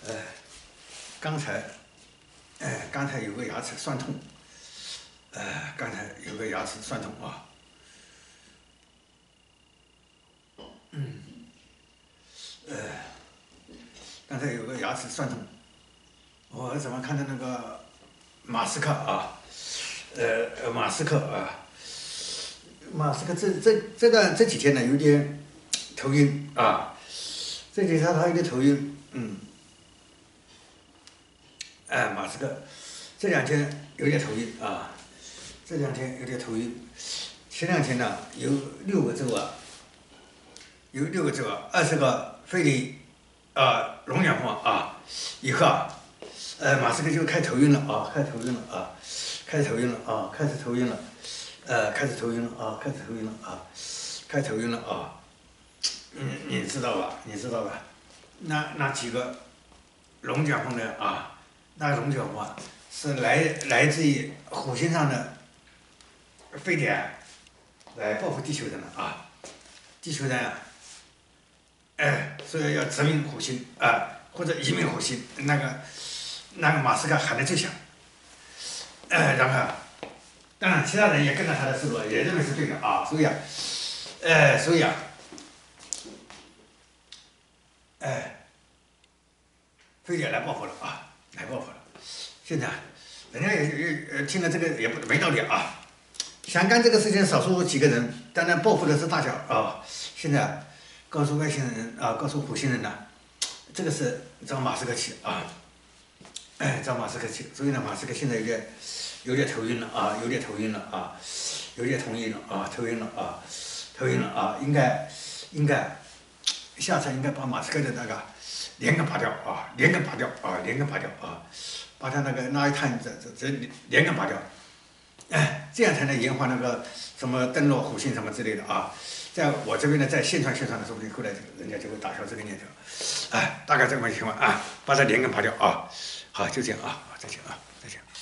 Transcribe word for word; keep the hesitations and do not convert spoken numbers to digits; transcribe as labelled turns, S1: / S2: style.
S1: 呃，刚才，哎，刚才有个牙齿酸痛，呃，刚才有个牙齿酸痛啊，嗯，呃，刚才有个牙齿酸痛，我怎么看到那个马斯克啊，呃，马斯克啊，马斯克这这这段这几天呢有点头晕啊，这几天他有点头晕，嗯。哎，马斯克这两天有点头晕啊，这两天有点头晕。前两天呢，有六个州啊，有六个州啊，二十个非得啊龙卷风啊，以后啊，呃，马斯克就开始头晕了啊，开始头晕了啊，开始头晕了啊，开始头晕了，呃，开始头晕了啊，开始头晕了啊，开始头晕了啊。你你知道吧？你知道吧？那那几个龙卷风的啊。那龙卷风啊，是来来自于火星上的飞碟来报复地球的呢啊！地球人啊，哎，所以要殖民火星啊，或者移民火星。那个那个马斯克喊得最响，哎，然后，当然其他人也跟着他的思路，也认为是对的啊。所以啊，哎，所以啊，哎，飞碟来报复了啊！来报复了，现在人家也也呃听了这个也不没道理啊，想干这个事情少数几个人，当然报复的是大小啊。现在告诉外星人啊，告诉火星人呢，这个是找马斯克去啊，哎，找马斯克去。所以呢，马斯克现在有点有点头晕了啊，有点头晕了啊，有点头晕了啊，头晕了啊，头晕了啊，应该应该下次应该把马斯克的那个。连根拔掉啊，连根拔掉啊，连根拔掉啊，把他那个那一碳这这这连根拔掉，哎，这样才能延缓那个什么登陆火星什么之类的啊。在我这边呢，再宣传宣传的，说不定后来人家就会打消这个念头，哎，大概这么情况啊，把它连根拔掉啊。好，就这样啊，再见啊，再见。